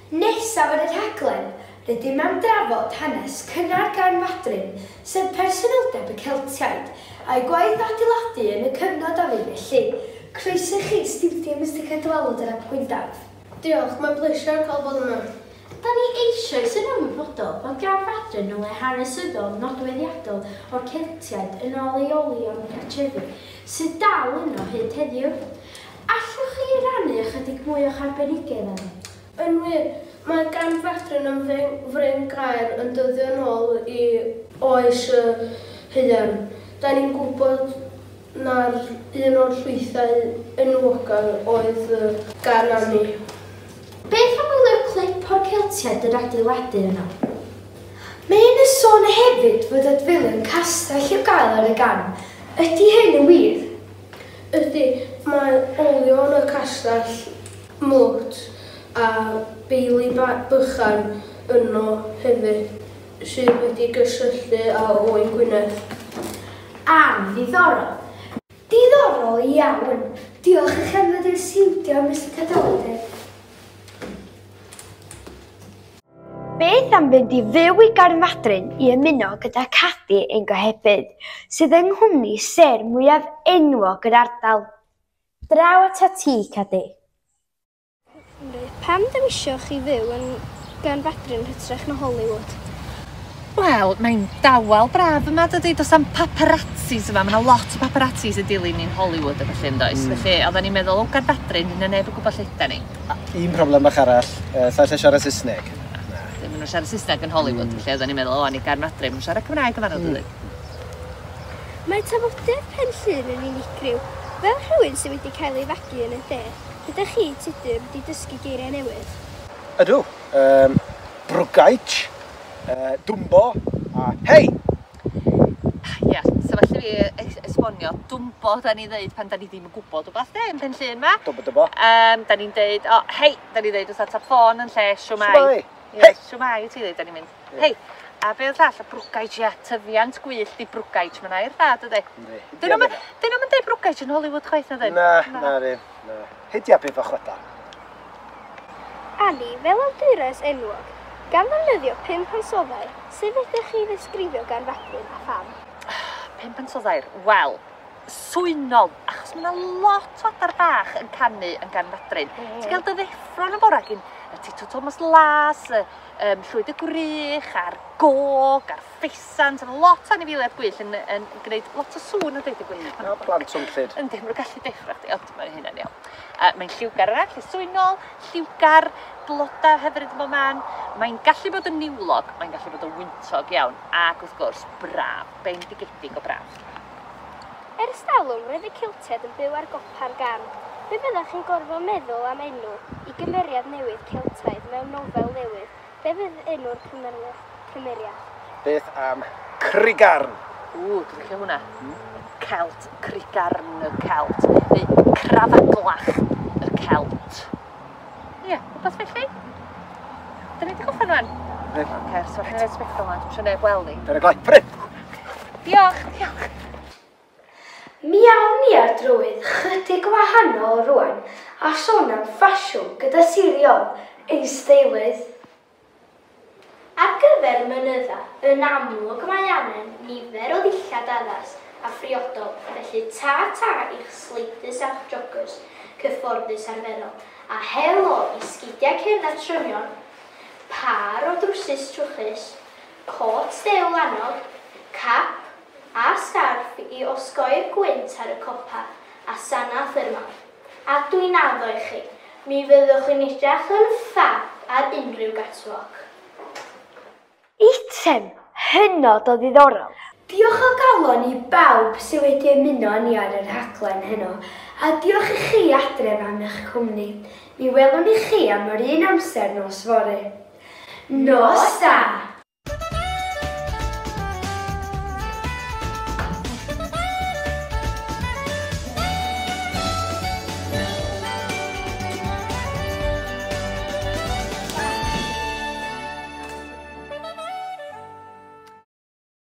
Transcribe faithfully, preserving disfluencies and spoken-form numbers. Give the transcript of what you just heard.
Nesaf yn y rhaglen, rydym am drafod hanes cynnar gan Fadryn, sef personoldeb y Celtiaid, a'i gwaith adeiladu yn y cyfnod a fi felly. Croeso chi studio Mister Cadwaladr a Pwyndaf. Diolch, mae'n bleser cael bod yma. Da ni eisoes yn ymwybodol bod gan Fadryn yn le hanesyddol nodweddiadol o'r Celtiaid yn ôl leolion cartrefi sydd dal yno hyd heddiw. Allwch chi rannu ychydig mwy o'ch arbenigedd yna? Yn wir, mae gan Fadryn yn fryn gair yn dyddio yn ôl i oes y hydden. Da ni'n gwybod na'r un o'r llwythau enwogol oedd gan Anni. Beth am wylio'r clip o'r Celtiaid yn adeiladu yno? Mae'n y sôn hefyd fod y ddilyn castell i'w gael ar y gan. Ydy hyn yn wir? Ydy, mae olion y castell mwt a beili bychan yno hefyd sydd wedi gysylltu â Oen Gwynedd. Am ddiddorol. Diddorol iawn. Diolch i chi am ddod i'r studio Mister Cadwaladr. Beth am fynd i fyw i Garn Fadryn i ymuno gyda Cadi ein gohebydd, sydd yng nghwmni ser mwyaf enwog yr ardal. Draw at y ti, Cadi. Pam dewisio chi fyw yn Garn Fadryn hytrach na Hollywood? Wel, mae'n dawel braf yma, dydy, dos am paparazzis yma. Mae yna lot o paparazzis y dilyn ni'n Hollywood efo llyn does. Mm. Felly, oedden ni'n meddwl, o Garn Fadryn, yna neb yn gwybod lle ydyn ni. Un problem bach arall, uh, sa eisiau siarad Saesneg. Ddim yn siarad Saesneg yn Hollywood, mm. Felly oedden ni'n meddwl, o, ni Garn Fadryn, mae'n siarad Cymraeg yn fanno, dydy. Mae tafodiaeth Pen Llŷn yn unigryw. Fel rhywun sydd wedi cael ei fagu yn y de, ydych chi tudur wedi dysgu geiriau newydd? Ydw, um, brwgaich, uh, dwmbo a hei! Ia, so felly fi esbonio, dwmbo da ni ddeud pan da ni ddim yn gwybod o beth de, yn Pen Llŷn ma. Dwmbo, dwmbo. Um, da ni'n deud, o, hei, da ni'n deud, os at y ffôn yn lle, siwmai. Siwmai, hei! Siwmai, ti ddeud, da ni'n mynd, hei. A be oedd llall, y brwgaich, ia, tyfiant gwyllt i brwgaich, mae'n air dda, ydy? Dyn nhw'n deud brwgaich yn Hollywood chwaith na dyn? Na, na ddim, na. Heidia beth o chweta. Anni, fel awdures enwog, gan ddefnyddio pump ansoddair, sut ydych chi ddisgrifio Garn Fadryn a pham? Pump ansoddair? Wel, swynol, achos mae yna lot o adar bach yn canu yn Garn Fadryn. Ti'n cael dy ddeffron yn bora gyn y Tito Thomas Las, y um, Llwyd y Grych, a'r Gog, a'r Ffesant, yn lot o anifeiliaid gwyll yn, yn gwneud lot o sŵn o dweud y gwyll. No, plant swnllid. Yndi, mae'n gallu deffro chdi, ond mae hynna'n iawn. Uh, mae'n lliwgar arall, lle swynol, lliwgar, bloda hyfryd yma man. Mae'n gallu bod yn niwlog, mae'n gallu bod yn wyntog iawn, ac wrth gwrs, braf, bendigedig o braf. Ers talwm, roedd y Celtiaid yn byw ar gopa'r gan. Be fyddech chi'n gorfod meddwl am enw i gymeriad newydd Celtaidd mewn nofel newydd? Be fydd enw'r cymeriad? Beth am Crigarn? Ww, dwi'n lle hwnna. Celt, Crigarn y Celt, neu Crafaglach y Celt. Ie, rhywbeth felly? Da ni wedi goffan rhan? Oce, so rhaid i'n sbectol rhan, dwi'n siŵr neb weld ni. Dyna glai, Pryn! Diolch, diolch. Mi awn ni ar drywydd chydig wahanol rwan a sôn am ffasiwn gyda siriol Eisteddfod. Ar gyfer mynydda, yn amlwg mae angen nifer o ddillad addas a phriodol, felly ta ta i'ch sleidus a'ch joggers, cyfforddus arferol, a helo i sgidiau cerdded trymion, par o drwsus trwchus, cot stew annog, cap a sgarff i osgoi'r gwynt ar y copa a sana ffyrma. A dwi'n addo i chi, mi fyddwch yn edrych yn ffab ar unrhyw gatwog. Eitem hynod o ddiddorol. Diolch o galon i bawb sydd wedi ymuno ni ar yr rhaglen heno, a diolch i chi adref am eich cwmni. Mi welwn i chi am yr un amser nos fory. Nos da!